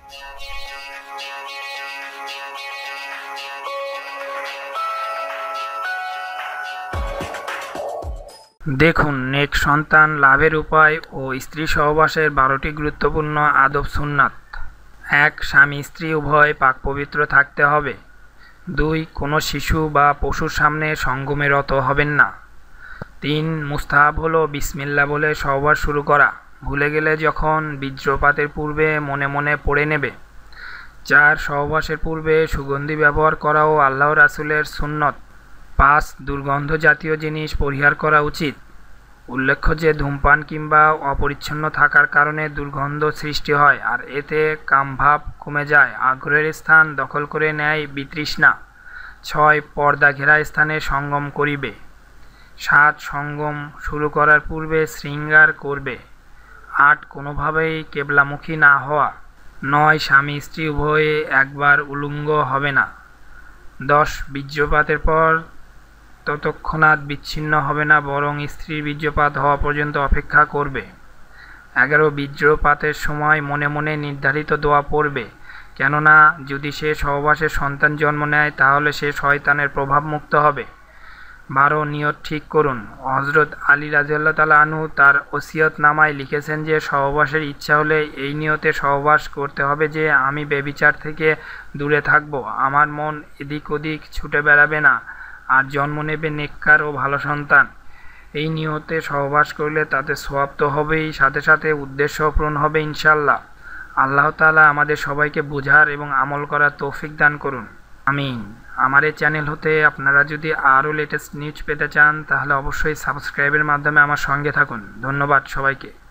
দেখুন, নেক সন্তান লাভের উপায় ও স্ত্রী সহবাসের 12টি গুরুত্বপূর্ণ আদব সুন্নাত। 1. স্বামী স্ত্রী উভয় পাক পবিত্র থাকতে হবে। 2. কোনো শিশু বা পশুর সামনে সঙ্গমে রত হবেন না। 3. মুস্তাহাব হলো বিসমিল্লাহ বলে সহবাস শুরু করা, ভুলে গেলে যখন বীর্যপাতের পূর্বে মনে মনে পড়ে নেবে। 4. সহবাসের পূর্বে সুগন্ধি ব্যবহার করাও আল্লাহ রাসূলের সুন্নত। 5. দুর্গন্ধ জাতীয় জিনিস পরিহার করা উচিত। উল্লেখ্য যে ধূমপান কিংবা অপরিচ্ছন্ন থাকার কারণে দুর্গন্ধ সৃষ্টি হয়, আর এতে কামভাব কমে যায়, আগ্রহের স্থান দখল করে নেয় বিতৃষ্ণা। 6. পর্দা ঘেরা স্থানে সঙ্গম করিবে। 7. সঙ্গম শুরু করার পূর্বে শৃঙ্গার করবে। 8. কোনোভাবেই কেবলামুখী না হওয়া। 9. স্বামী স্ত্রী উভয়ে একবার উলঙ্গ হবে না। 10. বীর্যপাতের পর তৎক্ষণাৎ বিচ্ছিন্ন হবে না, বরং স্ত্রীর বীর্যপাত হওয়া পর্যন্ত অপেক্ষা করবে। 11. বীর্যপাতের সময় মনে মনে নির্ধারিত দোয়া পড়বে, কেননা যদি সে সহবাসে সন্তান জন্ম নেয় তাহলে সে শয়তানের প্রভাব মুক্ত হবে। 12. নিয়ত ঠিক করুন। হযরত আলী রাযিয়াল্লাহু তাআলা আনহু তার ওসিয়ত নামায় লিখেছেন যে সহবাসের ইচ্ছা হলে এই নিয়তে সহবাস করতে হবে যে আমি ব্যভিচার থেকে দূরে থাকব, আমার মন এদিক ওদিক ছুটে বেড়াবে না, আর জন্ম নেবে নেককার ও ভালো সন্তান। এই নিয়তে সহবাস করলে তাতে সওয়াব তো হবেই, সাথে সাথে উদ্দেশ্য পূরণ হবে ইনশাআল্লাহ। আল্লাহ তাআলা আমাদের সবাইকে বুঝার এবং আমল করার তৌফিক দান করুন, আমিন। আমার এই চ্যানেল হতে আপনারা যদি আরও লেটেস্ট নিউজ পেতে চান তাহলে অবশ্যই সাবস্ক্রাইবের মাধ্যমে আমার সঙ্গে থাকুন। ধন্যবাদ সবাইকে।